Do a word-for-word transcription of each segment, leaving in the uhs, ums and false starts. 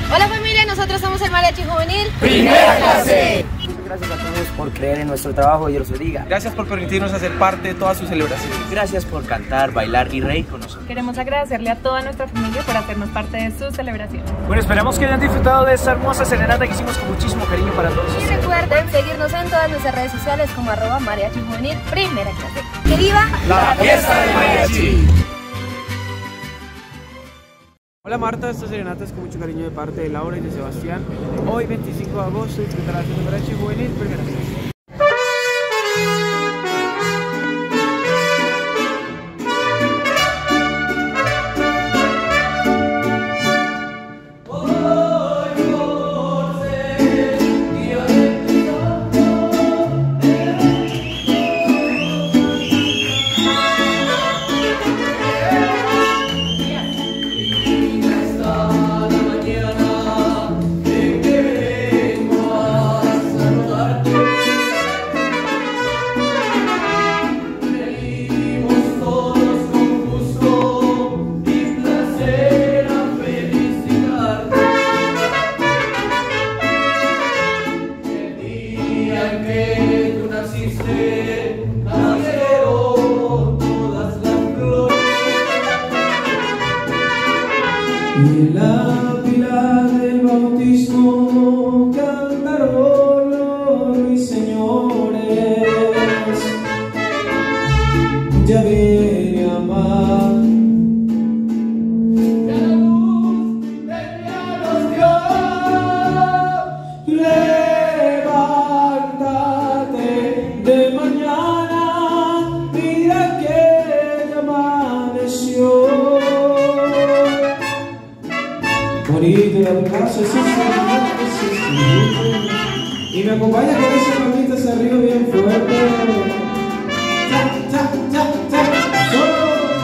Hola familia, nosotros somos el Mariachi Juvenil Primera Clase. Muchas gracias a todos por creer en nuestro trabajo, Dios los bendiga. Gracias por permitirnos hacer parte de todas sus celebraciones. Gracias por cantar, bailar y reír con nosotros. Queremos agradecerle a toda nuestra familia por hacernos parte de sus celebraciones. Bueno, esperamos que hayan disfrutado de esta hermosa serenata que hicimos con muchísimo cariño para todos. Y recuerden seguirnos en todas nuestras redes sociales como arroba Mariachi Juvenil Primera Clase. ¡Que viva la fiesta del mariachi! Hola Marta, esta serenata es con mucho cariño de parte de Laura y de Sebastián. Hoy veinticinco de agosto disfrutarás de Mariachi Juvenil Primera Clase. Y en la pila del bautismo cantaron los ruiseñores, ya viene a amar. Ya la luz del día nos dio, levántate de mañana, mira que ya amaneció. Bonito la casa, sí, sí, sí, sí. Y me acompaña con esa manita hacia arriba bien fuerte. Cha, cha, cha, cha, solo.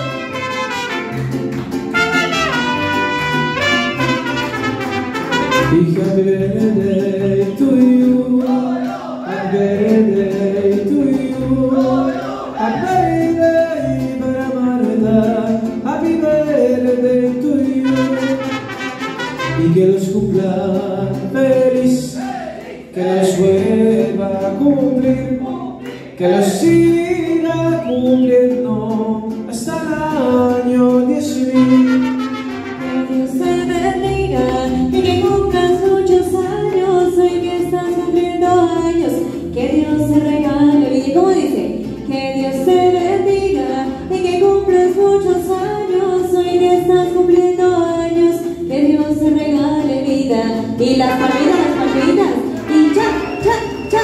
Y happy birthday to you, happy birthday to you, happy birthday para Marta, happy birthday to you. Y que los cumpla feliz, que los vuelva a cumplir, que los siga cumpliendo hasta el año diez mil. Que Dios te bendiga y que cumplas muchos años, hoy que estás cumpliendo años, que Dios te regale vida. ¿Cómo dice? Que Dios te bendiga y que cumplas muchos años, hoy que estás cumpliendo años, que Dios te regale vida. Y las palmitas, las palmitas, y cha, cha, cha.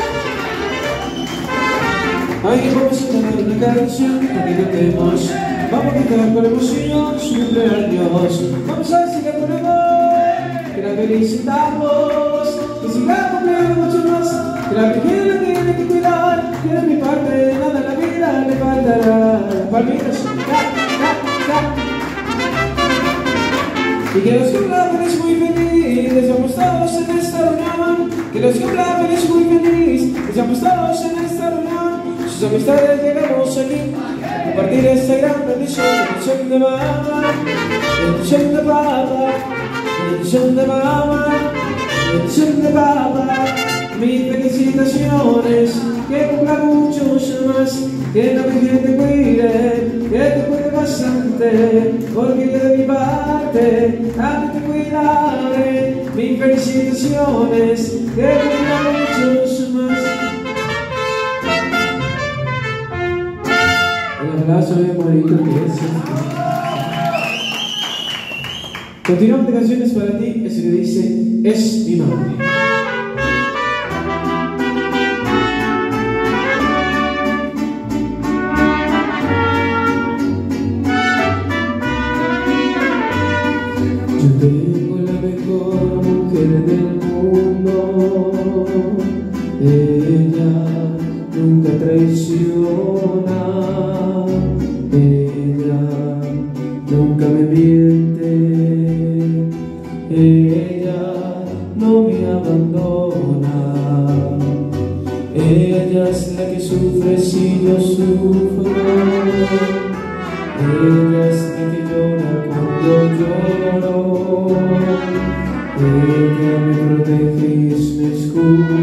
Ay, que vamos a cantar una canción para que cantemos, vamos a cantar con emoción su cumpleaños. Vamos a decir con amor que la felicitamos, que siga cumpliendo mucho más, que la Virgen la tiene que cuidar, que de mi parte nada en la vida le faltará. Palmitas, cha, cha, cha. Y que los cumpleaños muy feliz, deseamos todos en esta reunión. Que los cumpleaños muy feliz, deseamos todos en esta reunión. Sus amistades llegamos aquí a compartir esta gran bendición. Bendición de mamá, bendición de papá, bendición de mamá, bendición de papá. Mis felicitaciones, que cumpla muchos más, que la Virgen te cuide, que te cuide bastante, porque yo de mi parte a ti te cuidaré. Mis felicitaciones, que cumpla muchos más. Un abrazo bien bonito, gracias. Continuamos de canciones para ti, eso que dice, es mi madre. Yo tengo la mejor mujer del mundo, ella nunca traiciona, ella nunca me miente, ella no me abandona, ella es la que sufre si yo sufro, ella es la que llora cuando lloro, Ella me protege y es mi escudo,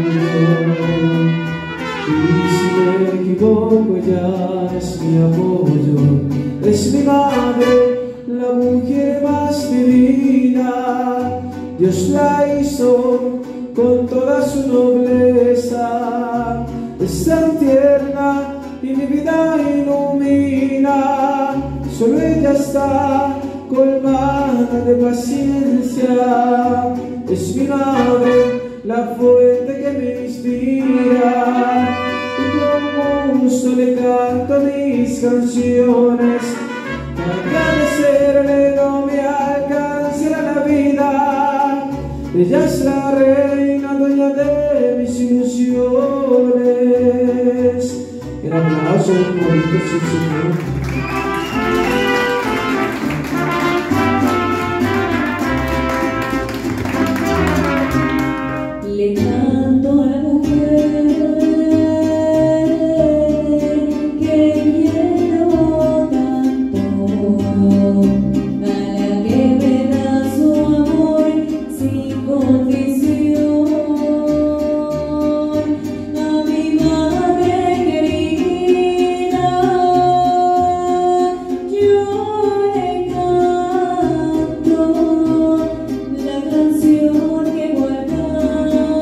y si me equivoco ella es mi apoyo. Es mi madre, la mujer más divina, Dios la hizo con toda su nobleza. Es tan tierna y mi vida ilumina, solo ella está colmada de paciencia. Es mi madre, la fuente que me inspira, y con gusto le canto mis canciones. Agradecerle no me alcanzará la vida, ella es la reina, dueña de mis ilusiones. Gran aplauso por Jesús, Señor. Le canto a la mujer que quiero tanto, a la que me da su amor sin condición, a mi madre querida, yo le canto la canción que guardaba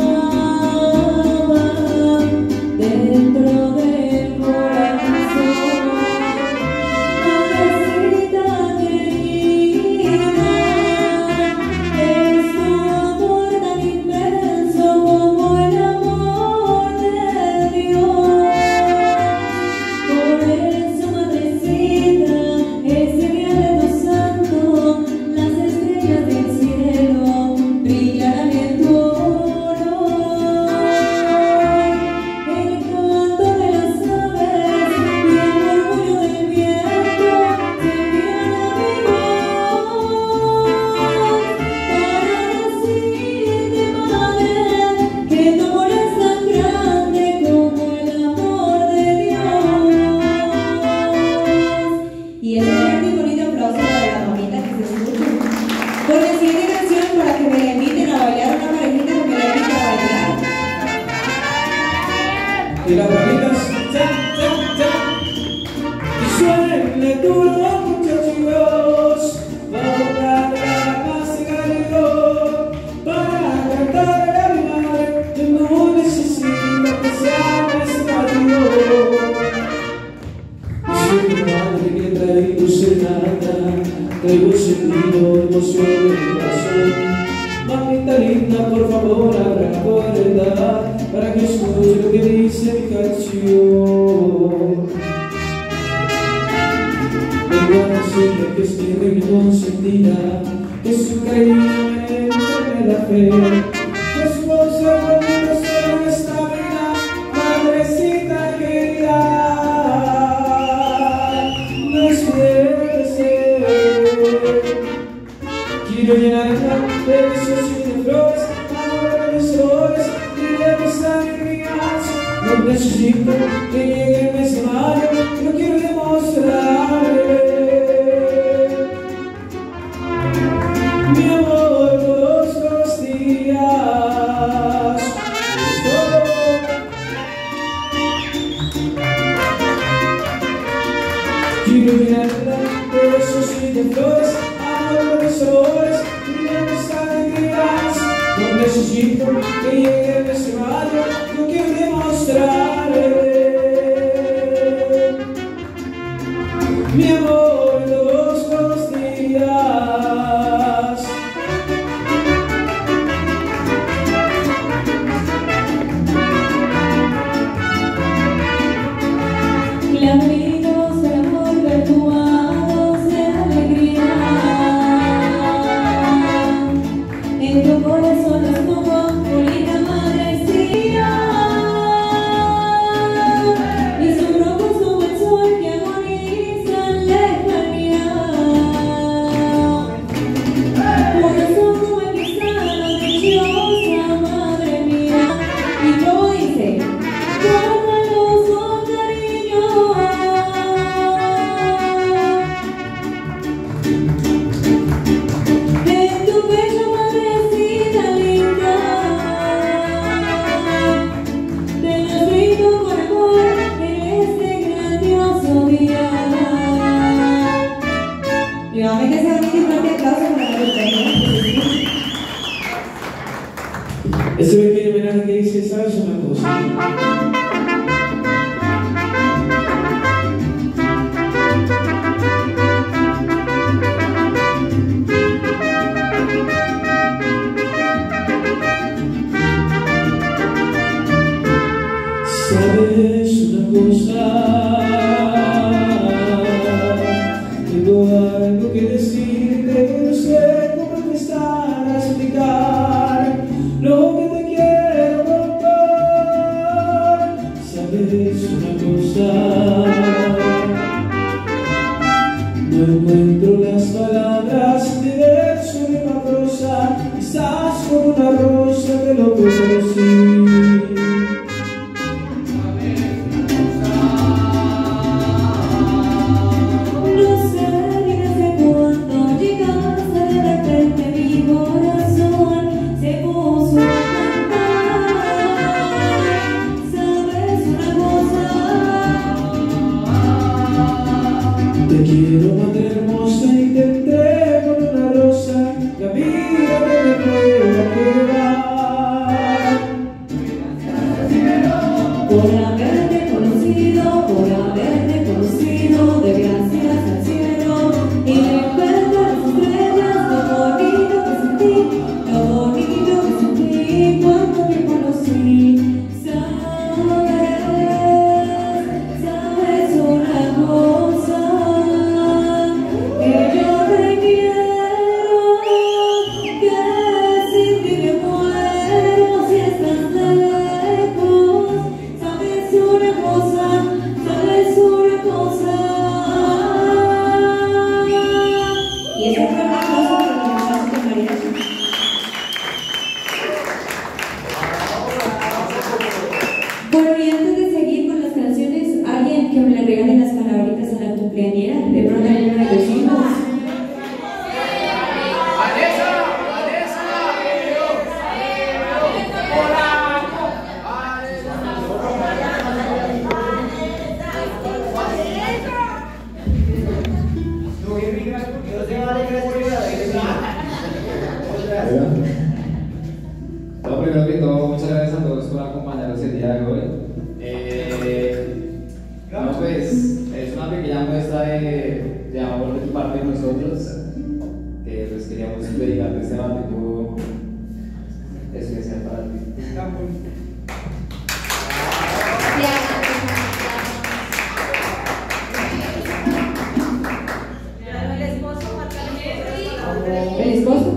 dentro del corazón. Madrecita querida, es tu amor tan inmenso como el amor de Dios. Por eso, madrecita, ese día de tu santo, las estrellas del cielo brillarán en tu honor. El canto de las aves y el murmullo del viento se envían a mi voz para decirte, madre, que tu amor es tan grande como el amor de Dios. Y ese fuerte y bonito aplauso para la mamita que se escucha. Por la siguiente canción, para que me inviten a bailar una parejita que me la inviten a bailar. Y las manitas, cha, cha, cha, y suene duro, muchachos, vamos a dar más calor para cantar a mi madre. Yo no necesito que sea necesario. Soy mi madre que traigo serenata, traigo sentido, emoción en mi corazón. Mamita linda, por favor, abra la puerta para que escuche lo que dice mi canción. Vengo a decirle que es mi reina consentida, que su cariño me entra la fe, que su voz se vuelve solo en esta vida, madrecita querida. No es puede ser. Quiero llenarla de besos y de flores, amor de mis flores y de mis alegrías. No necesito que llegue el mes de mayo, yo quiero demostrarle mi amor todos los días. Quiero llenarla de besos y de flores, amor de mis flores y de mis alegrías. No necesito que llegue el mes de mayo, yo quiero demostrarle mi amor todos los días. Clamorinos de amor perfumados de alegría, en tu corazón los pongo, bonita madrecita. Y son rojos como el sol que agonizan lejanía, puros son como el cristal, dichosa madre mía. Y yo hice, guárdalos con cariño. En tu pecho, madrecita, Este pequeño homenaje que dice, ¿sabes una cosa? ¿Sabes una cosa? Tengo algo que decirte, no sé cómo empezar a explicar lo que te quiero contar. ¿Sabes una cosa? No encuentro las palabras de verso ni una prosa, quizás con una rosa te lo puedo decir. Te quiero, madre hermosa, y te entrego una rosa, la vida que me pueda quedar. Por haberte conocido, por haberte conocido, de gracias al cielo, y recuerdo las estrellas, lo bonito que sentí, lo bonito que sentí cuando me conocí. Sabes, sabes una cosa, que yo te quiero, que sin ti me muero si estás lejos. Sabes una cosa, sabes una cosa. Y ese fue un aplauso para los muchachos de mariachi. Bueno, y antes de seguir con las canciones, alguien que me le regale las palabritas a la cumpleañera, de pronto hay una de los hijos. No, primero que todo, muchas gracias a todos por acompañarnos el día de hoy. Eh, no, pues, es una pequeña muestra de, de amor de tu parte de nosotros, que pues queríamos dedicarte este momento especial para ti. El esposo, ¿El esposo?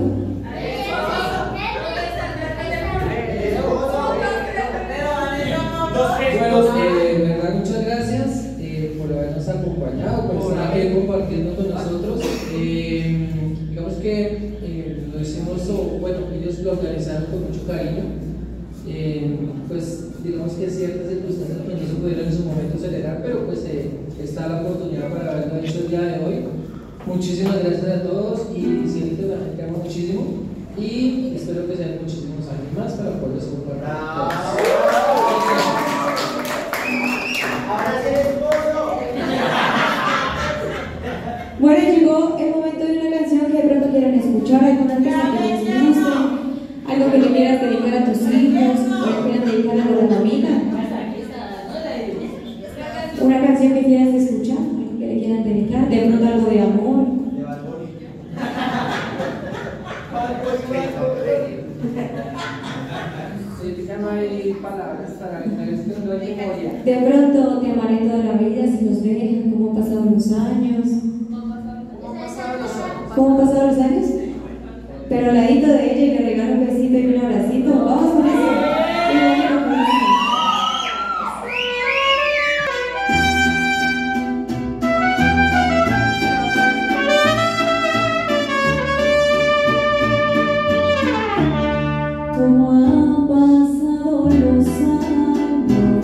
Bueno, eh, de verdad muchas gracias eh, por habernos acompañado, por estar aquí compartiendo con nosotros. Eh, digamos que eh, lo hicimos, o, bueno, ellos lo organizaron con mucho cariño. Eh, pues digamos que ciertas circunstancias pues, no se pudieron en su momento celebrar, pero pues eh, está la oportunidad para haberlo hecho el día de hoy. Muchísimas gracias a todos y siento la gente ama muchísimo y espero que sean muchísimos años más para poderlos compartir. Bueno, llegó el momento de una canción que de pronto quieran escuchar, alguna cosa que les guste, algo que le quieras dedicar a tus hijos, o que quieran dedicar a la mamita. Una canción que quieras escuchar, algo que le quieran dedicar, de pronto algo de amor. No hay palabras para esto, no hay memoria. De pronto te amaré toda la vida si nos dejan, cómo han pasado los años. ¿Cómo han pasado los años? Pero al ladito de ella y le regalo un besito y un abracito. Vamos con eso. Qué bonito con eso. ¿Cómo han pasado los años?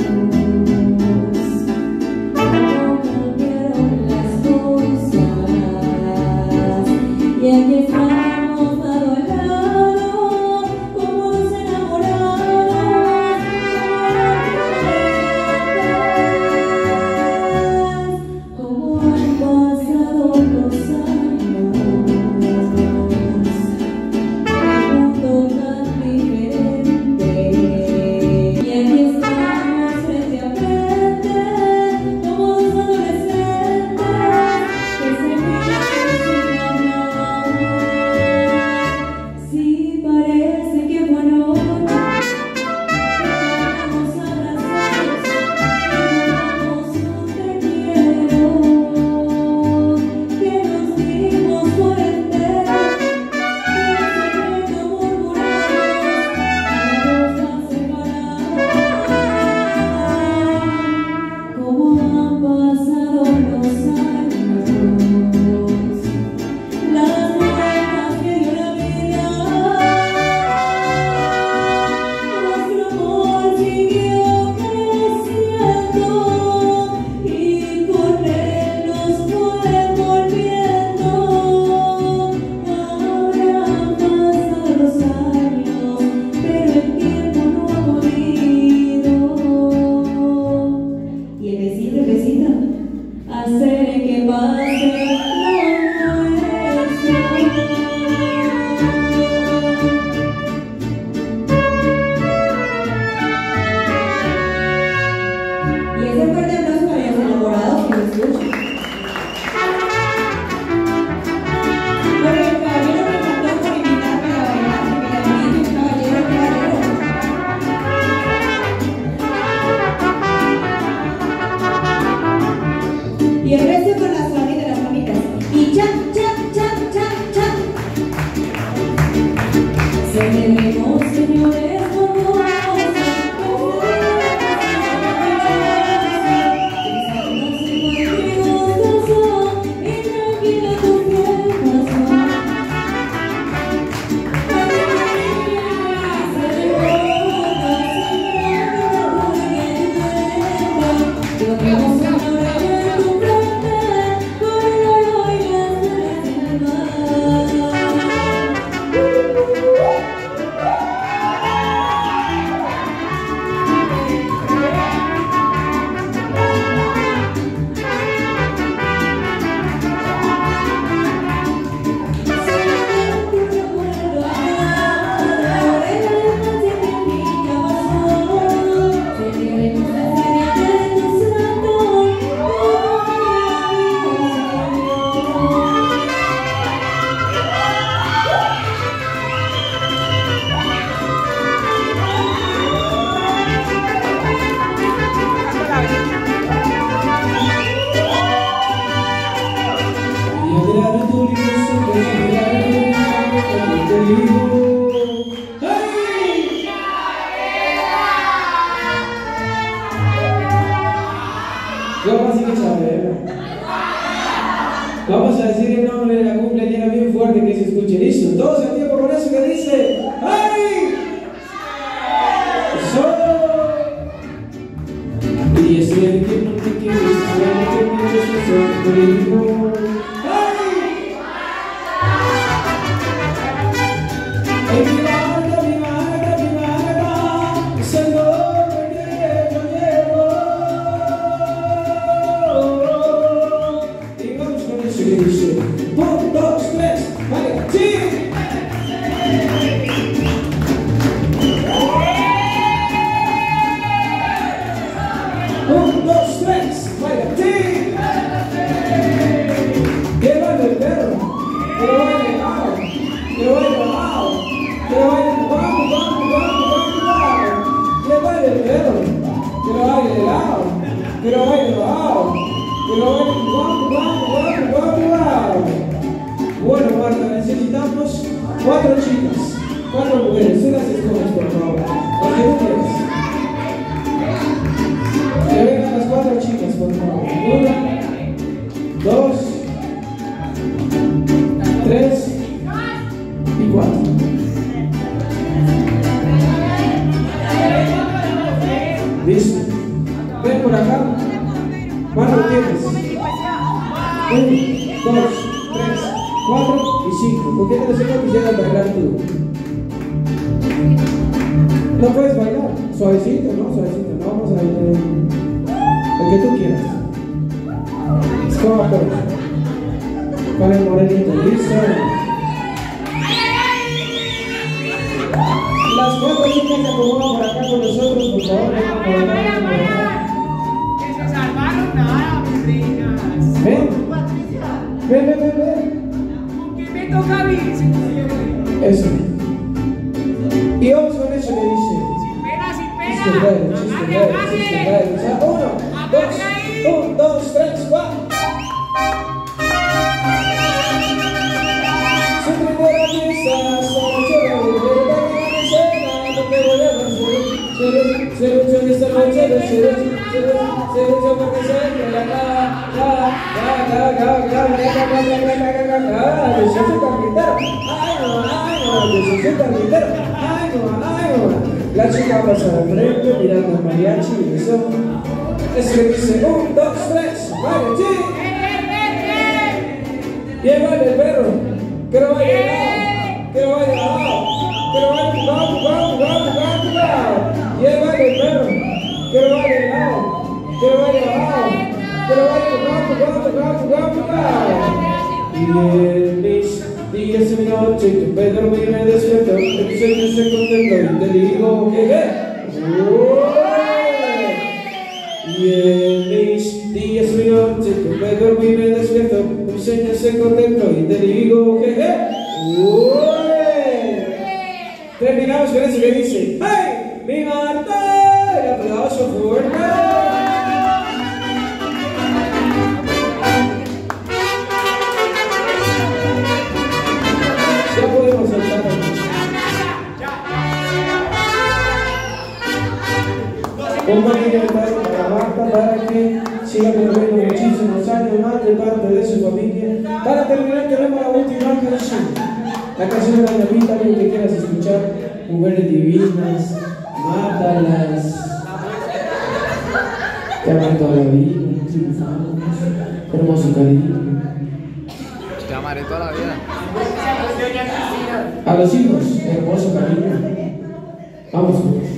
¿Cómo cambiaron las cosas? Y aquí estamos lado a lado. Vamos a decir el nombre de la cumpleañera bien fuerte que se escuche. Listo, todos al tiempo con eso que dice ¡ay! ¡Solo! Y estoy en el tiempo que quiero, estoy en el tiempo que estoy ¡ay! ¡Ay, mi marca, mi marca, mi marca! ¡Se lo llevo, llevo! Y vamos con eso que dice un, dos, tres, vale, ¡sí! Un, dos, tres, vaya, sí. Que baile el perro, que baile lao, que baile lao, que baile vamos, vamos, vamos, vamos, que baile el perro, que baile lao, que baile lao, que baile vamos, vamos, vamos, vamos, vamos. Bueno, Marta, necesitamos cuatro chicas, cuatro mujeres, tú las escoges, por favor, las que tú quieras. Que vengan las cuatro chicas, por favor. Una, dos, tres y cuatro. ¿Listo? Ven por acá. ¿Cuánto tienes? Uno, dos, tres, cuatro y cinco. ¿Por qué te decimos que quisieras bailar tú? No puedes bailar. Suavecito, ¿no? Suavecito. No vamos a bailar. El que tú quieras. Escoba todos. Con el morenito, listo. Las cuatro chicas se acomodan por acá con nosotros, por favor. Vengan por acá, vengan por acá. Que se salvaron nada, mis reinas. Ven. Ven, ven, ven, ven. ¿Con qué me toca vivir? Eso. Y vamos con eso que dice. Sin pena, sin pena. Chiste raro, chiste raro, chiste raro. O sea, uno, dos, un, dos, tres, cuatro. Su primera fiesta, solo llora de verdad que no me cena, no me voy a hacer. Se luchó en esta noche, se luchó, se luchó porque se la la la la la la la la la. Yo soy carpintero, ay no, ay no, yo soy carpintero, ay no, ay no. La chica pasa al frente mirando al mariachi y eso. Es que dice un, dos, tres, vale, sí. Llévale el perro, que lo vaya al lado, que lo vaya al lado, que lo vaya al lado, vamos, vamos, vamos, vamos. Llévale el perro, que lo vaya al lado, que lo vaya al lado, que lo vaya al lado, vamos, vamos, vamos, vamos. Y en mis días y noche que me dormí y me despierto, el sueño se contempla y te digo que qué. Y en mis días y noche que me dormí y me despierto, un sueño se contempla y te digo que qué. Terminamos con eso que dice ¡hey! ¡Mi Marta! El aplauso fuerte. Ya podemos saltar. Un pequeño detalle para Marta para que siga cumpliendo muchísimos años más de parte de su familia. Para terminar tenemos la última canción. La canción de la ñapita, algo que quieras escuchar. Mujeres divinas, mátalas. Te aman toda la vida, triunfamos, hermoso cariño. Te amaré toda la vida. A los hijos, hermoso cariño. Vamos juntos.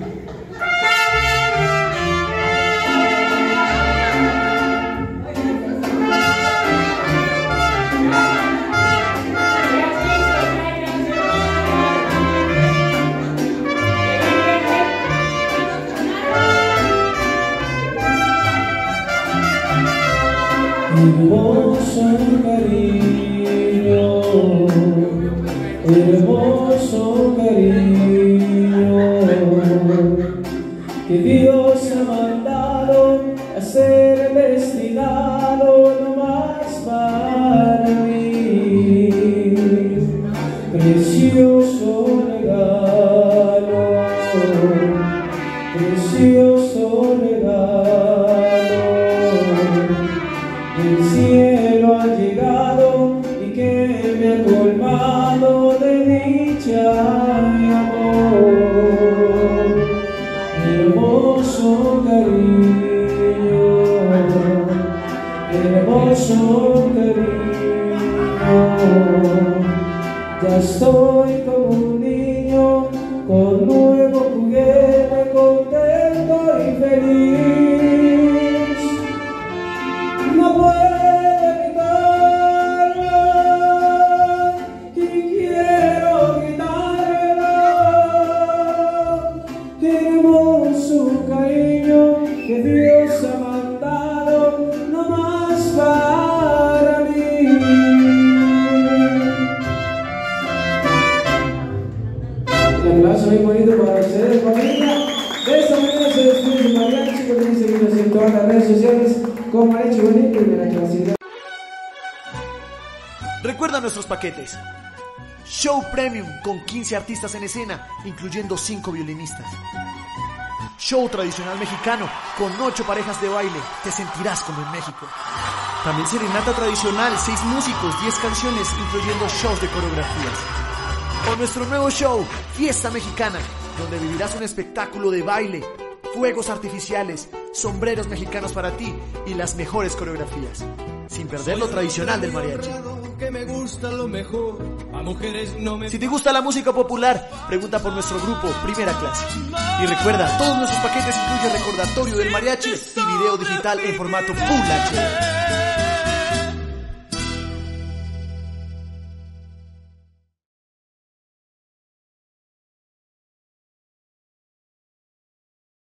Hermoso cariño, hermoso cariño, que Dios ha mandado a ser destinado nomás para mí. Precioso regalo, precioso regalo. El cielo ha llegado y que me ha colmado de dicha y amor. Hermoso cariño, hermoso cariño. Ya estoy como un niño con nuevo juguete, contento y feliz. No puedo evitarlo y quiero gritarlo. Hermoso cariño que Dios ha mandado nomás para mí. Un abrazo muy bonito para ustedes, familia. De esta manera se despide su mariachi, que pueden seguirnos en todas las redes sociales como Mariachi Juvenil Primera Clase. Recuerda nuestros paquetes. Show Premium con quince artistas en escena, incluyendo cinco violinistas. Show tradicional mexicano con ocho parejas de baile, te sentirás como en México. También serenata tradicional, seis músicos, diez canciones, incluyendo shows de coreografías. O nuestro nuevo show, Fiesta Mexicana, donde vivirás un espectáculo de baile, fuegos artificiales, sombreros mexicanos para ti y las mejores coreografías, sin perder lo tradicional del mariachi. Que me gusta lo mejor, a mujeres no me... Si te gusta la música popular, pregunta por nuestro grupo Primera Clase. Y recuerda, todos nuestros paquetes incluyen recordatorio del mariachi y video digital en formato Full H D.